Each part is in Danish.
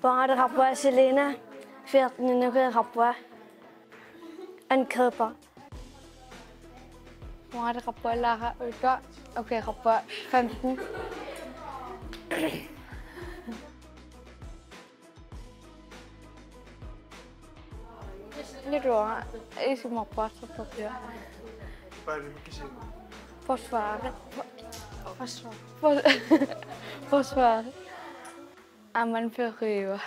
بعد ربوا سلينا في ننقل ربوا أنكبا بعد ربوا لا أوكا أوكي ربوا 15 Nyråa i som hoppas på det. Hvad er det, man kan se? Forsvaret. Forsvaret. Aman Ferreira.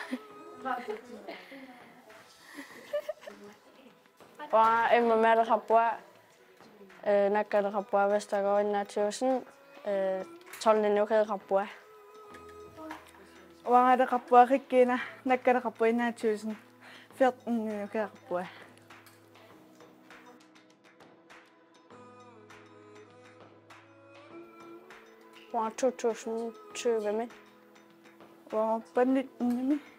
Waa in mijn middag rapwa. Nakker de rapwa Westergaard in Natuursen. 12 nukke rapwa. Waa de rapwa Regina. Nakker de rapwa in Natuursen. 14 nukke rapwa. Waa 2020 med. Waa på 19 med.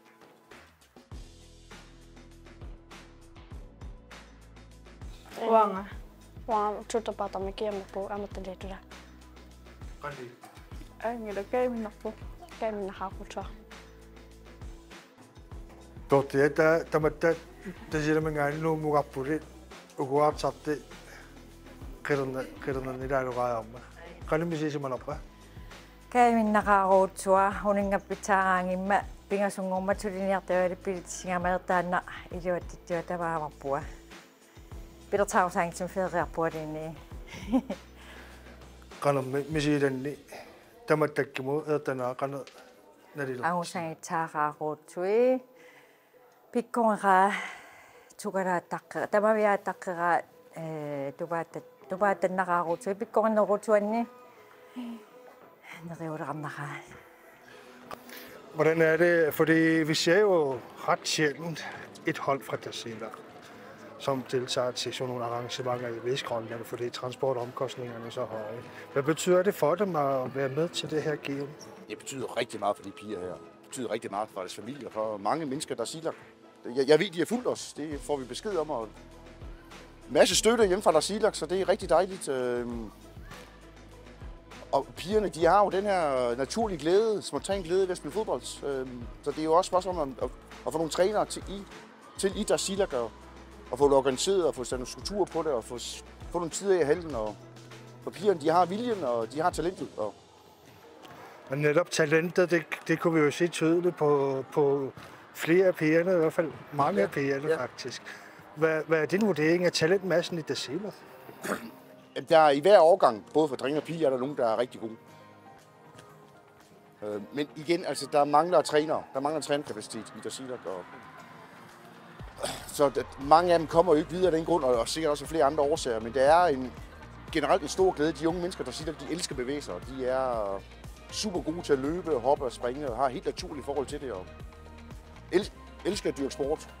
Waa Waa tuta pata me kiam po amata le tura. Randi. Ngi kay min nakpo. Kay min hakutra. Tohti, tämä tässä minä nu mukappuri uguapsatti kirna nilaluqaayarma. Qalimisiisimanarpa. Kay min naqaaruutsua uningappitaangimma pingasungormatuliniartavalippilitsingamertaanna iluattittua tavaamarpua. Pilertausaangitsim feriarpualini. Qana misiilanni tamattakkimu ertanaa qana nalila. Angusangitsaaqaaruutsui pikkonga tukaraattaqqera tamaviaattaqqera tuvaatannaqaaruutsui pikkornerutsuanni neriuleqarnaraa. Hvordan er det? Fordi vi ser jo ret sjældent et hold fra Tasiilaq, som deltager til sådan nogle arrangementer i Vestgrønland, fordi transportomkostningerne er så høje. Hvad betyder det for dem at være med til det her game? Det betyder rigtig meget for de piger her. Det betyder rigtig meget for deres familie, for mange mennesker, der siger. Jeg ved, de har fulgt os. Det får vi besked om. Og en masse støtte hjemme fra Tasiilaq, så det er rigtig dejligt. Og pigerne, de har jo den her naturlige glæde, spontan glæde ved at spille fodbold. Så det er jo også spørgsmål om at få nogle trænere til i Tasiilaq og få det organiseret og få sat nogle strukturer på det og få nogle tider i halden. Og for pigerne, de har viljen og de har talentet. Og netop talentet, det kunne vi jo se tydeligt på flere af pigerne, i hvert fald mange af pigerne faktisk. Hvad er din vurdering af talentmassen i Tasiilaq? Der er i hver årgang, både for drenge og piger, er der nogen, der er rigtig gode. Men igen, altså, der mangler trænere. Der mangler trænerkapacitet i Tasiilaq. Så mange af dem kommer jo ikke videre af den grund, og sikkert også flere andre årsager. Men der er generelt en stor glæde. De unge mennesker, der siger, at de elsker bevæge sig. De er super gode til at løbe, hoppe og springe, og har et helt naturligt forhold til det. Og elsker at dyrke sport.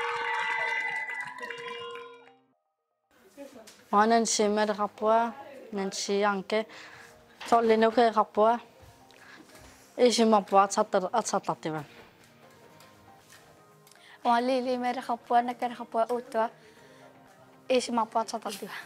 وانا نشمر غبوا nansi anke sollinu keerapua isimapua atsatattivan. Olen Lili Merhapua, Nakerhapua Utua, isimapua atsatattivan.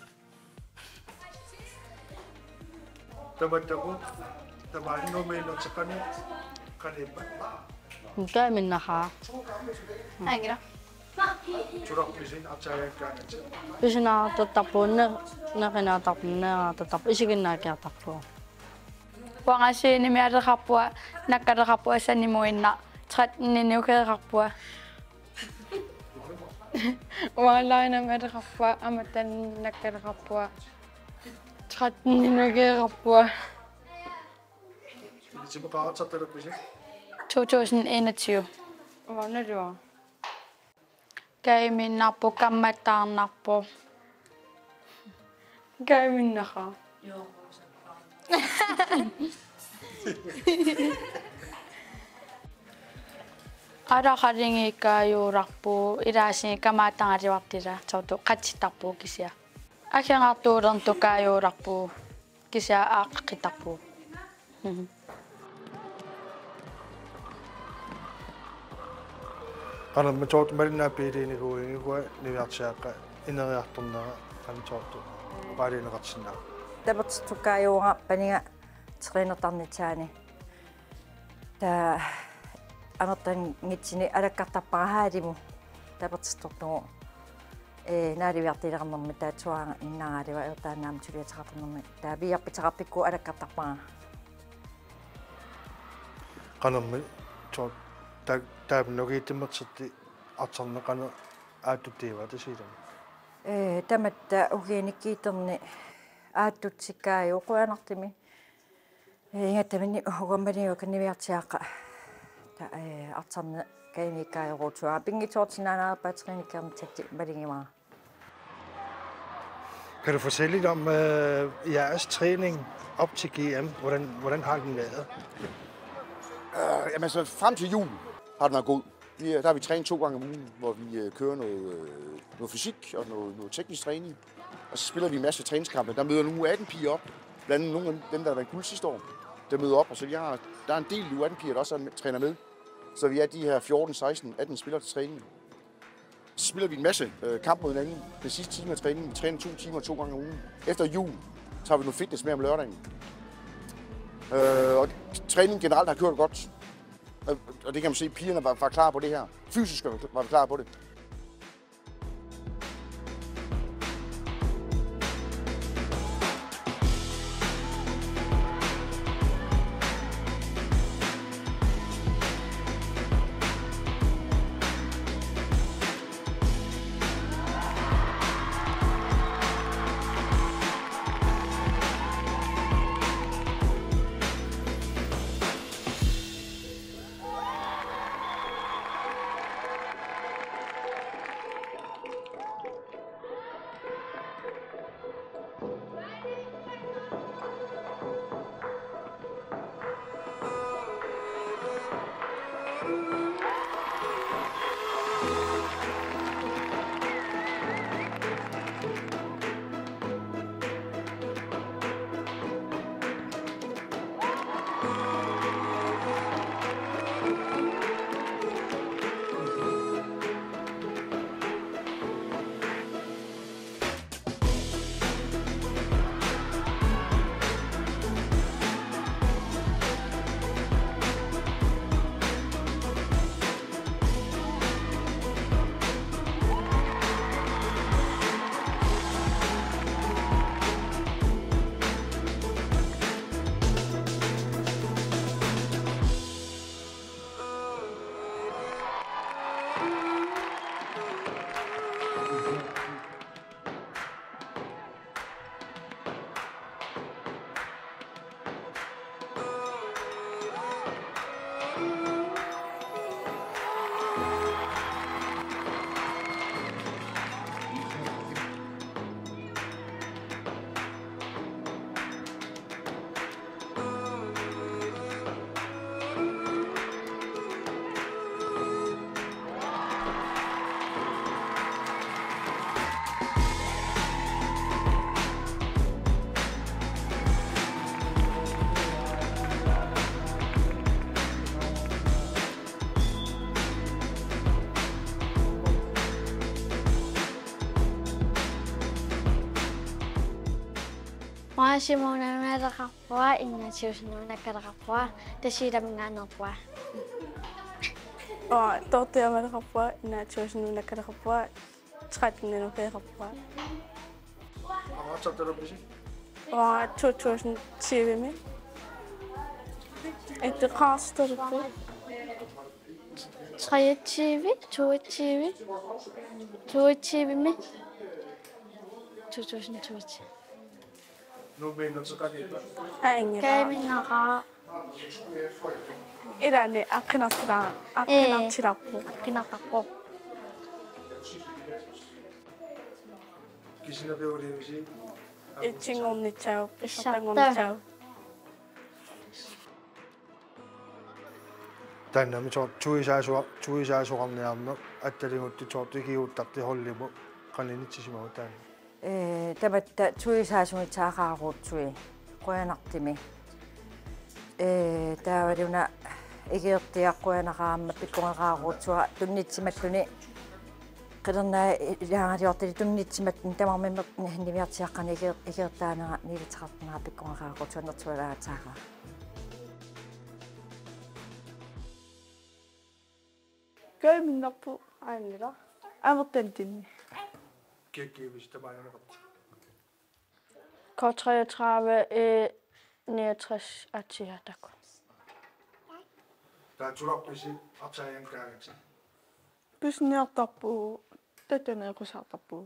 Tämä on numero tsakani kanipa. Mikä minnaha? Engra. Turappisin atsajakkaan. Isinä tapunne, nakina tapunne, isikinä kertapua. Wangasi Merhapua, Nakerhapua Sanimuina, Tratninu Kerhapua. Walaina Merhapua, Amatan Nakerhapua, Tratninu Kerhapua. Sitten mä atsattelepisin. 2021. Vannerua. Käimin nappu, kammetaan nappu. Käyminnaha. Arakaringiikka juurappu, iräisiin kammetaan rivattira, sautu katsitappu kisiä. Akiangattuudan tukaa juurappu, kisiä akkitappu. Kana me tuot merina piiriin huingue niviatsiakka ineriartornera kan tuottu qaalineqarsinaa. Tapat tukaajuuga paniga triinertarnitaani. Ta anortan ngitsini alakkartarparahaalimu tapatstortugu naaliviartileqarnermi taatuanga innaaliva ertaanaam tuliataqarnermi taa viarpitaqarpikku alakkartarpara. Kana me tuot taapnogiittimmersitti artarneqana aattuttiiva tasiilama. Tamatta ugiinikkiiterni aattutsikkaaju quanartimi. Ingattamini hugamaniu kanniviartiaaqa ta artarne kainikkaajuruutua pingitoortinaanaarpaatrinikkermitatti malingimaa. Kan du fortælle lidt om jeres træning op til GM? Hvordan har den været? Jamen altså, frem til jul har den været god. Der har vi trænet 2 gange om ugen, hvor vi kører noget fysik og noget teknisk træning. Og så spiller vi en masse træningskampe. Der møder nu 18 piger op. Blandt andet nogle af dem, der har været guld sidste år, der møder op. Og så der er en del U18 piger, der også træner med. Så vi er de her 14, 16, 18 spillere til træning. Så spiller vi en masse kamp mod hinanden. Den sidste time af træningen. Vi træner 2 timer 2 gange om ugen. Efter jul tager vi noget fitness med om lørdagen. Og træningen generelt har kørt godt. Og det kan man se, at pigerne var klar på det her. Fysisk var vi klar på det. Maashimona Merakapoa, Ignatius Nakarapoa, the Shidamanapoa. Dorte Merakapoa, Ignatius Nakarapoa, 13 Nakarapoa. Hvor meget tabte du på sig? Og 2020 med. Et resten du på. 22 med. 2022. Nu mener du så godt hjælpe. Ingen. Kaminara. Et andet Akinatra. Akinatra. Kinakapo. Kisina blev det, vil sige. Et ting om det tag. Ishatta. Tänne me tuisääsuamne amma attelimutti tuotti uttatti hollimu kaninitsisimau tänne. Tamatta tuisaasungi taaqaaruutsui qoyanartimi. Taavaliuna igiirtiaqquyanaqaamma pikkunaqaaruutsua tunnitsimattuni qilernaa ilaangaliortali tunnitsimattun tamarmimmertni hannimiartiaqqani igiirtaanera nilitaqartnera pikkunaqaaruutsua nertualaataaqa. Gør min op på egen der. Amerten din. Hvis der var en ret. Kort 33 69 Atiatako. Der er tulopisi apsajan käännöksen. Pysyn jeg tappu. Tätä ne kun saa tappu.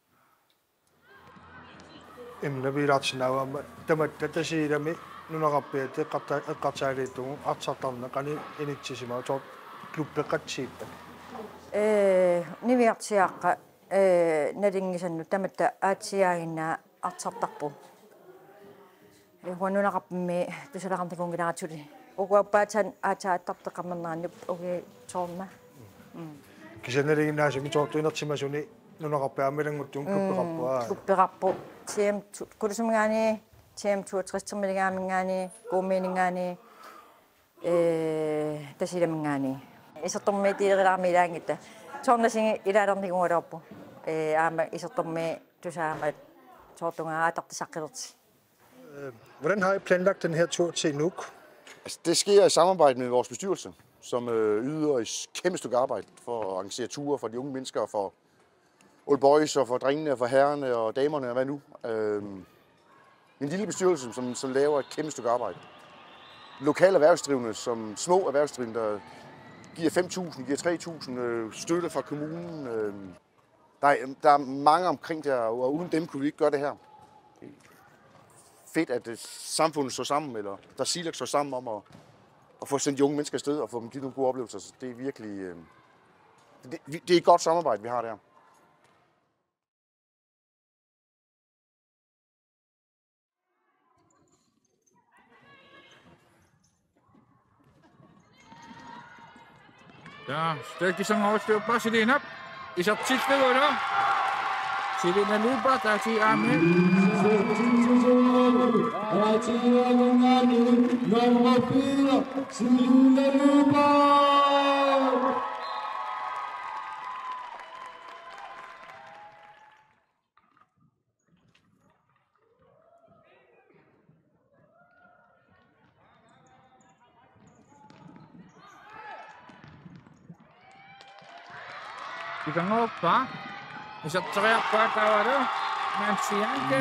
Emne viratsinauamme. Tämä tätä siirrämme nunaqappiati qattaaliittugu artsartarnaqani initsisimau tuot klubbeqatsiippa. Nimiartiaqqa nalingisannu tamatta aatsiaaginna artsartarpu. Huanunaqappimi tusalaqartakungilaratuli. Uguappaatan aataattarteqarnernaannup ugi toorna. Kisaneriginnaasumi tuortuinertimasuni nunaqappiaamilanguttuun klubbeqarpua. Klubbeqarpu TM kulusumgaani TM 62-termiligaaminggaani kuumiiningaani tasilamingaani. Isertormi tiilerilaarmilaangitta. Toornasingi ilaalernigungalorpu. Aama isertormi tusaamat toortungaa aatartisaqqilerti. Hvordan har I planlagt den her tur til Nuuk? Altså, det sker i samarbejde med vores bestyrelse, som yder et kæmpe stykke arbejde for at arrangere ture for de unge mennesker, for old boys og for drengene og for herrerne og damerne og hvad nu. En lille bestyrelse, som laver et kæmpe stykke arbejde. Lokale erhvervsdrivende, som små erhvervsdrivende, der giver 5.000, giver 3.000 støtte fra kommunen. Der er mange omkring der, og uden dem kunne vi ikke gøre det her. Fedt, at samfundet står sammen, eller der Silak står sammen om at få sendt de unge mennesker afsted og få dem givet nogle gode oplevelser. Så det er virkelig det er et godt samarbejde, vi har der. Ja, stukje sang overstøv på Selina. Isat sidste år. Selina lupa tak si Amin. Kita ngopa, isap teriak pada waduh, nanti angker.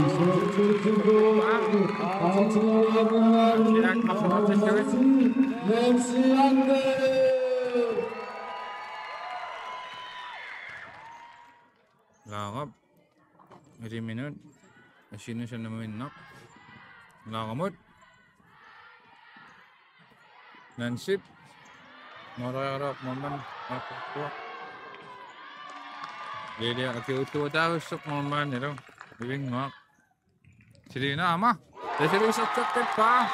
Lagap, hari minut, sini saya nemuin nak, lagamut, nansip, marah-marah momen apa? Jadi aku tu tahu sok momen itu, living mak. Selina ama, saya sering sok tepa.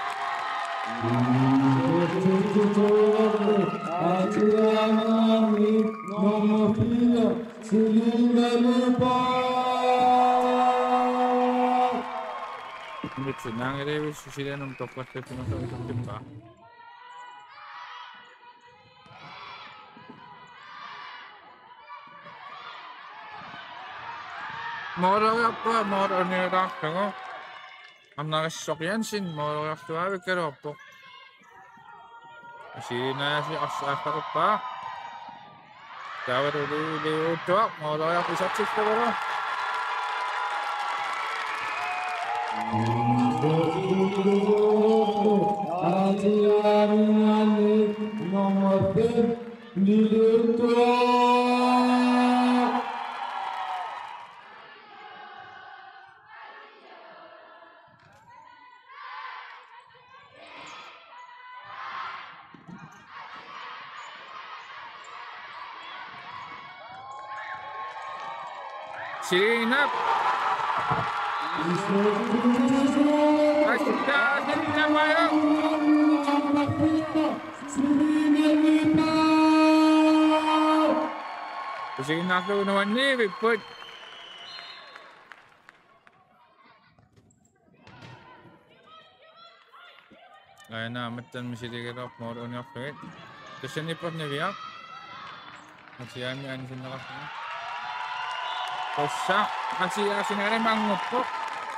Itu nang ini sudah untuk waktu penonton tepa. Moro apa? Moro ni rak tengok. Amnagassokyansin moororiartuavikkaluarpoq. Sirinaasi arsaaqaruppa. Tavaruli moororiarpisartillavaru. Sirinap. Astaghfirullah. Sirinap lu naman ni Bigfoot. Kaya na matan masiligirap mo ron yung fit. Kasi nipot na biyak. At siya may anisin na kasi. Kosa, kasi sinari mangupok.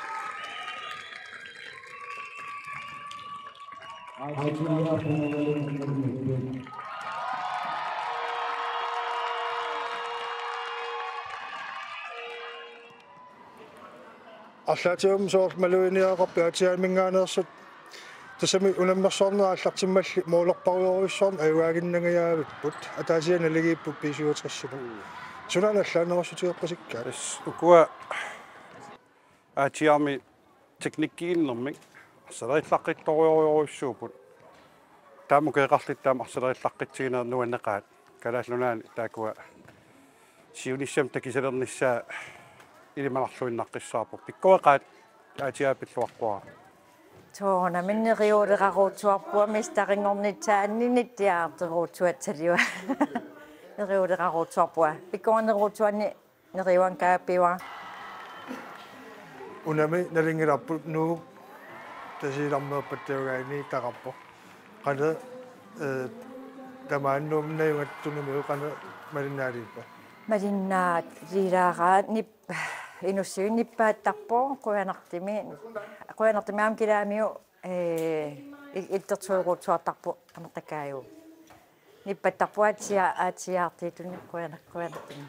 Allatium soort maluiniaqarpiatiaan minngaaneersut tasami unammersornera allartimmalli moolorparuyorissorn ayuaginnangayaavipпут ataasianaligииппут писуутрассипу sunana allaanerissutiерпасиккаа ukua aatiarmi teknikkiinnermik arsalerillaqqittorioriorussuuput taamu keeqarlittaama arsalerillaqqitsigina nuanneqaat kalaallunaani taakua siunissam takisalernissaa ilimalarluinnaqqissaapu pikkuaqaat aatiaapilluarpua Tuona minneriuuleqaruutsuarpua mistaringornitsaa anninitsiaarteruutsuatsaliua. Neriuuleqaruutsuarpua. Pikkuaneruutsuanni neriuan kaapiwa. unami nalingilarput nuu tasiilarmeerpattiugaini taqarpo qana tamaannuumnayugattunumi qana malinnaaliippa Malinnaat liilaaraa nip inussuin nippaattarpo quyanartimi aam kilaamiu iltertuuruutsuartarpu anertakaayu. Nippattarpu aatsiaartiitunni quyanartimi.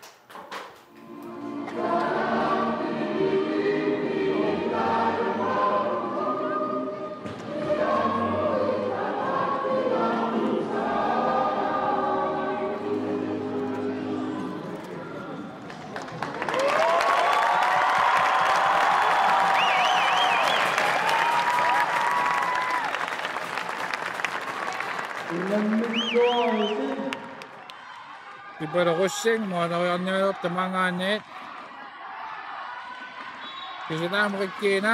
Iparukussing moororiarniup tamangaanit. Kisina mukikina.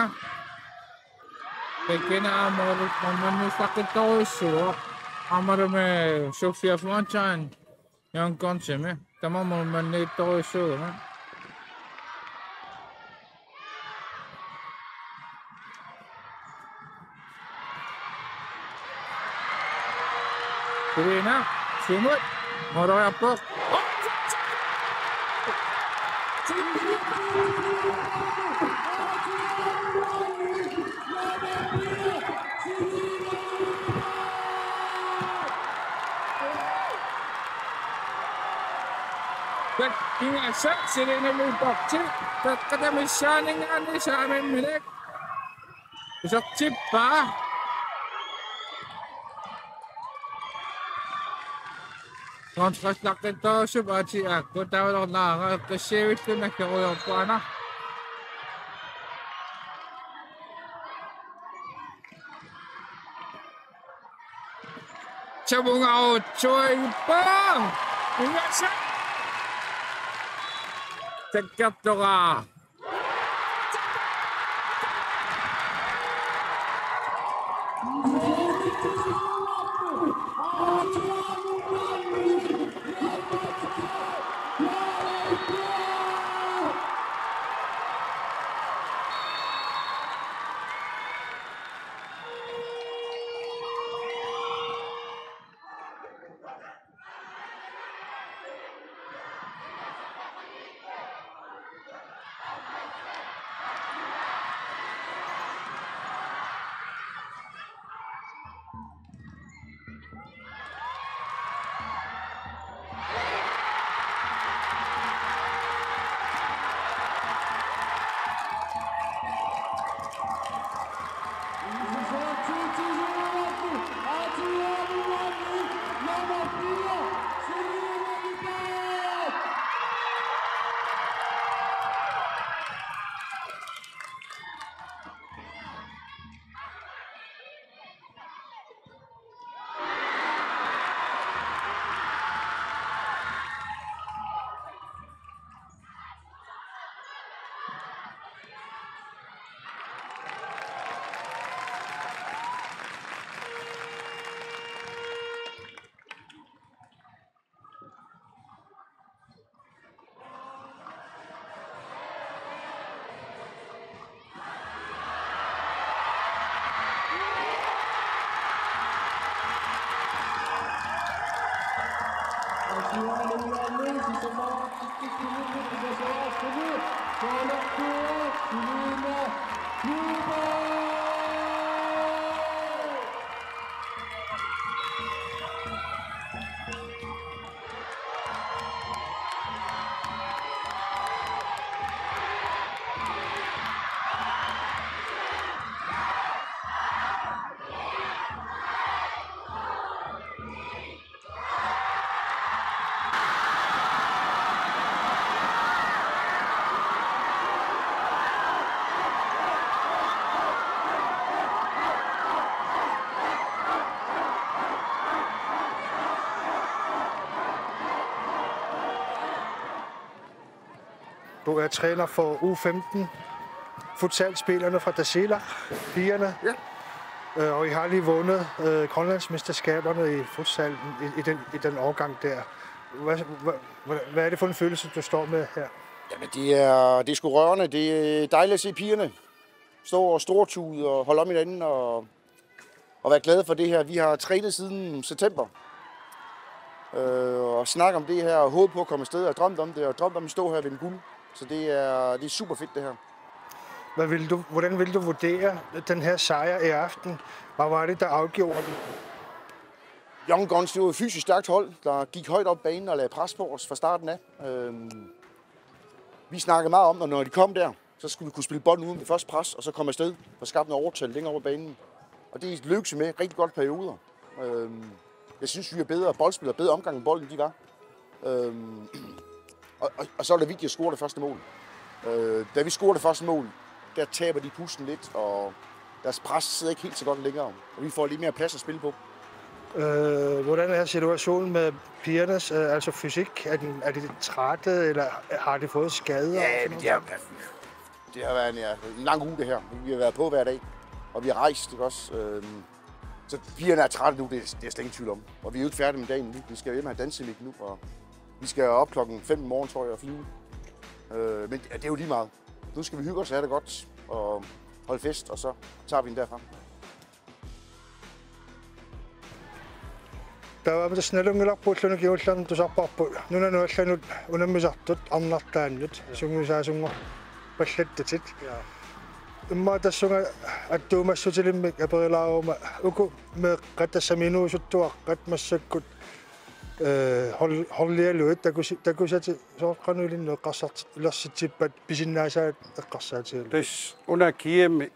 Kikina amorumannisaqittoruissuo. Amarume Sofia Flanchan yang konsime. Tamamumanniittoruissuuma. Sirina, sumut, moororiarpoq. Ingasa Sirina mupakci kata misaning ani sa amin milik. Isok chip pa. Kontrastlaqittorusup aatiaakku tavalornaaqa qassiivittunakkeruyorpaana. Sabungautsuigpa! Ingasa! Tekkartoqa! Du er træner for U15, futsalspillerne fra Tasiilaq, pigerne. Ja. Og I har lige vundet Grønlandsmesterskaberne i futsal i den årgang der. Hvad er det for en følelse, du står med her? Jamen, det er sgu rørende. Det er dejligt at se pigerne stå og stortude og holde om hinanden og være glade for det her. Vi har trænet siden september. Og snakke om det her og håbe på at komme afsted og drømt om det og drømt om at stå her ved en guld. Så det er super fedt det her. Hvordan vil du vurdere den her sejr i aften? Hvad var det, der afgjorde den? Young Guns, det var et fysisk stærkt hold, der gik højt op banen og lagde pres på os fra starten af. Vi snakkede meget om, at når de kom der, så skulle vi kunne spille bolden uden det første pres, og så komme afsted og skabe en overtal længere op ad banen. Og det lykkedes med rigtig godt perioder. Jeg synes, vi er bedre boldspillere, bedre omgang med bolden, end de var. Og så er det vigtigt at score det første mål. Da vi scorer det første mål, der taber de pusten lidt, og deres pres sidder ikke helt så godt længere. Og vi får lidt mere plads at spille på. Hvordan er situationen med pigernes altså fysik? Er de trætte, eller har de fået skader? Ja, det har været en lang uge det her. Vi har været på hver dag, og vi har rejst, ikke også? Så pigerne er trætte nu, det er slet ingen tvivl om. Og vi er jo ikke færdige med dagen nu. Vi skal hjem og have danseligt nu, og vi skal op klokken 5 i morgen, tror jeg, og flyve. Men det er jo lige meget. Nu skal vi hygge os og have det godt, og holde fest, og så tager vi den derfra. Tämä snellungilarpuulluni kiullan tusarparpu nunanuallanut unammisartut arnartaannut sungisaasunga pallattatit imma tassunga attuumassutilimik aperilaaruma uku meqqatassaminuusuttuaqqat massakkut horlialuit takusati soorqanulinnu eqqarsart ilarsitsippat pisinnaasaat eqqarsaatilu tis una kiemi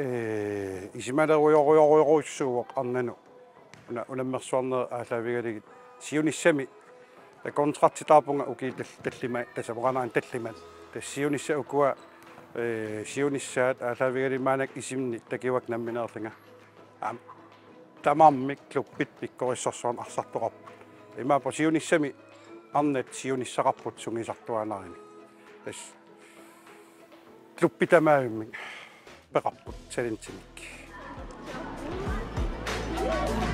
isimaleruyoriuruissuuq arnanu unammersuarner aalaavigaligit siunissami kontratitaapunga ukiitallima tasamoqanaan talliman tassiunissa ukua siunissaat aalaavigalimaanak isimni takiwak nammineerlinga tamarmik kluppit pikkorissorsuarn arsartoqarput imaapo siunissami arnat siunissaqarput sungisartuanarini tas kluppitamaavimmi peqarput salintimik